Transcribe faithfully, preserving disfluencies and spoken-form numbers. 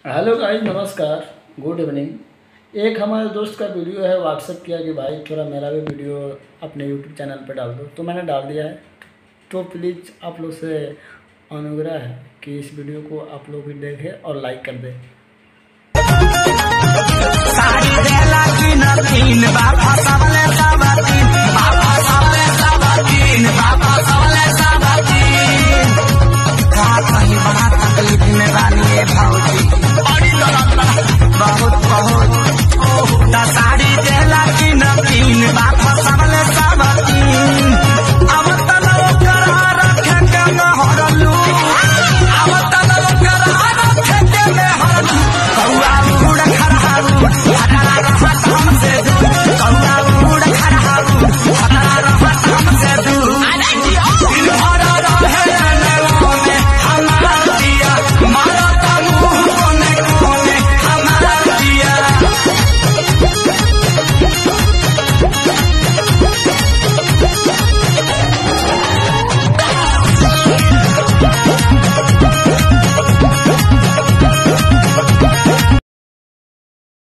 Hello guys, नमस्कार, good evening. एक हमारे दोस्त का वीडियो है, व्हाट्सएप किया कि भाई थोड़ा मेरा भी वीडियो अपने यूट्यूब चैनल पर डाल दो, तो मैंने डाल दिया है। तो प्लीज़ आप लोग से अनुग्रह है कि इस वीडियो को आप लोग भी देखें और लाइक कर दें। तकलीफ में बानिए भाऊजी